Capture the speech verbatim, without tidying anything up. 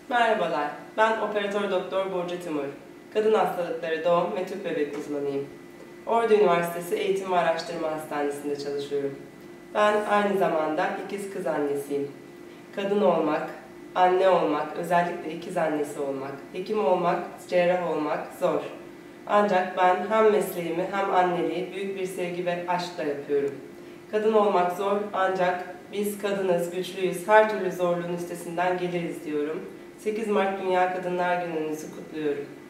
Merhabalar, ben Operatör Doktor Burcu Timur. Kadın hastalıkları doğum ve tüp bebek uzmanıyım. Ordu Üniversitesi Eğitim ve Araştırma Hastanesi'nde çalışıyorum. Ben aynı zamanda ikiz kız annesiyim. Kadın olmak, anne olmak, özellikle ikiz annesi olmak, hekim olmak, cerrah olmak zor. Ancak ben hem mesleğimi hem anneliği büyük bir sevgi ve aşkla yapıyorum. Kadın olmak zor ancak biz kadınız, güçlüyüz, her türlü zorluğun üstesinden geliriz diyorum. sekiz Mart Dünya Kadınlar Günü'nüzü kutluyorum.